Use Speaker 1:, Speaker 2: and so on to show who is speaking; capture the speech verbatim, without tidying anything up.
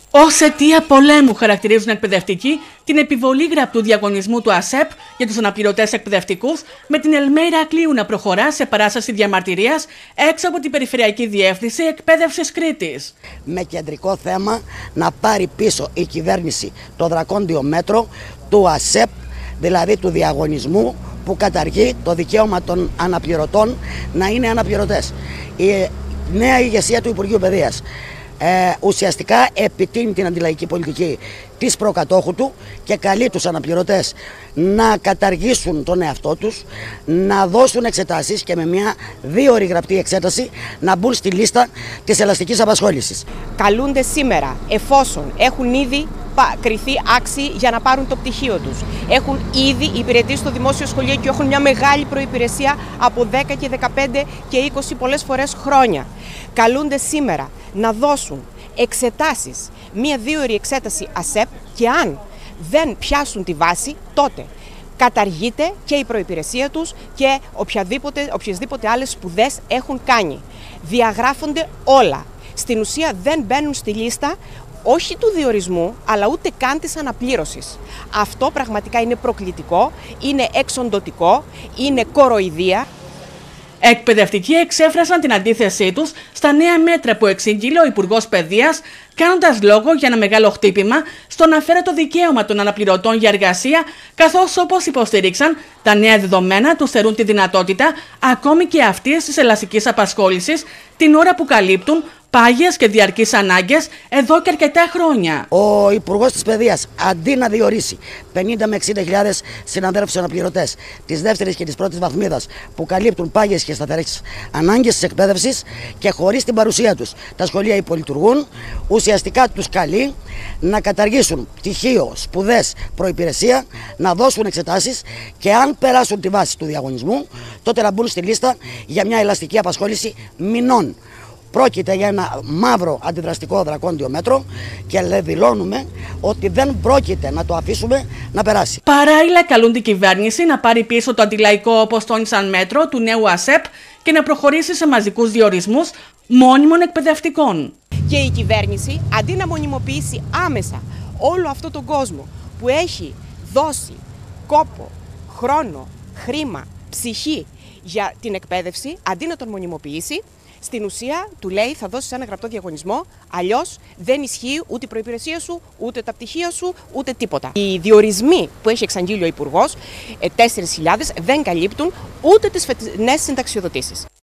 Speaker 1: Ως αιτία πολέμου χαρακτηρίζουν εκπαιδευτικοί την επιβολή γραπτού διαγωνισμού του ΑΣΕΠ για τους αναπληρωτές εκπαιδευτικούς, με την Ελμέ Ηρακλείου να προχωρά σε παράσταση διαμαρτυρίας έξω από την Περιφερειακή Διεύθυνση Εκπαίδευσης Κρήτης.
Speaker 2: Με κεντρικό θέμα να πάρει πίσω η κυβέρνηση το δρακόντιο μέτρο του ΑΣΕΠ, δηλαδή του διαγωνισμού που καταργεί το δικαίωμα των αναπληρωτών να είναι αναπληρωτές. Η νέα ηγεσία του Υπουργείου Παιδείας Ε, ουσιαστικά επιτείνει την αντιλαϊκή πολιτική της προκατόχου του και καλεί τους αναπληρωτές να καταργήσουν τον εαυτό τους, να δώσουν εξετάσεις και με μια δίωρη γραπτή εξέταση να μπουν στη λίστα της ελαστικής απασχόλησης.
Speaker 3: Καλούνται σήμερα, εφόσον έχουν ήδη κριθεί άξιοι για να πάρουν το πτυχίο τους, έχουν ήδη υπηρετήσει στο δημόσιο σχολείο και έχουν μια μεγάλη προϋπηρεσία από δέκα και δεκαπέντε και είκοσι πολλές φορές χρόνια. Καλούνται σήμερα να δώσουν εξετάσεις, μία δίωρη εξέταση ΑΣΕΠ, και αν δεν πιάσουν τη βάση, τότε καταργείται και η προϋπηρεσία τους και οποιαδήποτε, οποιασδήποτε άλλες σπουδές έχουν κάνει. Διαγράφονται όλα. Στην ουσία δεν μπαίνουν στη λίστα όχι του διορισμού, αλλά ούτε καν της αναπλήρωσης. Αυτό πραγματικά είναι προκλητικό, είναι εξοντωτικό, είναι κοροϊδία.
Speaker 1: Εκπαιδευτικοί εξέφρασαν την αντίθεσή τους στα νέα μέτρα που εξήγηλε ο Υπουργός Παιδείας, κάνοντας λόγο για ένα μεγάλο χτύπημα στο να φέρει το δικαίωμα των αναπληρωτών για εργασία, καθώς, όπως υποστήριξαν, τα νέα δεδομένα τους θερούν τη δυνατότητα ακόμη και αυτής της ελαστικής απασχόλησης την ώρα που καλύπτουν πάγιες και διαρκείς ανάγκες εδώ και αρκετά χρόνια.
Speaker 2: Ο Υπουργός της Παιδείας, αντί να διορίσει πενήντα με εξήντα χιλιάδες συναδέλφους αναπληρωτές της δεύτερης και της πρώτης βαθμίδας που καλύπτουν πάγιες και σταθερές ανάγκες της εκπαίδευσης και χωρίς την παρουσία τους τα σχολεία υπολειτουργούν, ουσιαστικά τους καλεί να καταργήσουν πτυχίο, σπουδές, προϋπηρεσία, να δώσουν εξετάσεις και αν περάσουν τη βάση του διαγωνισμού, τότε να μπουν στη λίστα για μια ελαστική απασχόληση μηνών. Πρόκειται για ένα μαύρο αντιδραστικό δρακόντιο μέτρο και δηλώνουμε ότι δεν πρόκειται να το αφήσουμε να περάσει.
Speaker 1: Παράλληλα, καλούν την κυβέρνηση να πάρει πίσω το αντιλαϊκό, όπως τόνισαν, μέτρο του νέου ΑΣΕΠ και να προχωρήσει σε μαζικούς διορισμούς μόνιμων εκπαιδευτικών.
Speaker 3: Και η κυβέρνηση, αντί να μονιμοποιήσει άμεσα όλο αυτό τον κόσμο που έχει δώσει κόπο, χρόνο, χρήμα, ψυχή για την εκπαίδευση, αντί να τον μονιμοποιήσει, στην ουσία του λέει: θα δώσεις ένα γραπτό διαγωνισμό, αλλιώς δεν ισχύει ούτε η προϋπηρεσία σου, ούτε τα πτυχία σου, ούτε τίποτα. Οι διορισμοί που έχει εξαγγείλει ο Υπουργός, τέσσερις χιλιάδες, δεν καλύπτουν ούτε τις φετινές συνταξιοδοτήσεις.